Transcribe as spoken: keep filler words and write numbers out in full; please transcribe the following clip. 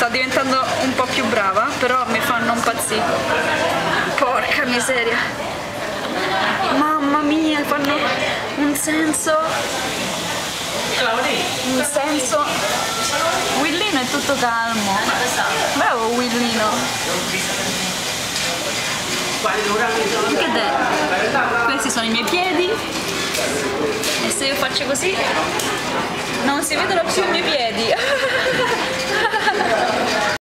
sta diventando un po' più brava, però mi fanno impazzire. Porca miseria. Mamma mia, fanno un senso. Un senso. Willino è tutto calmo. Bravo Willino. Che te? Questi sono i miei piedi. E se io faccio così non si vedono più i miei piedi.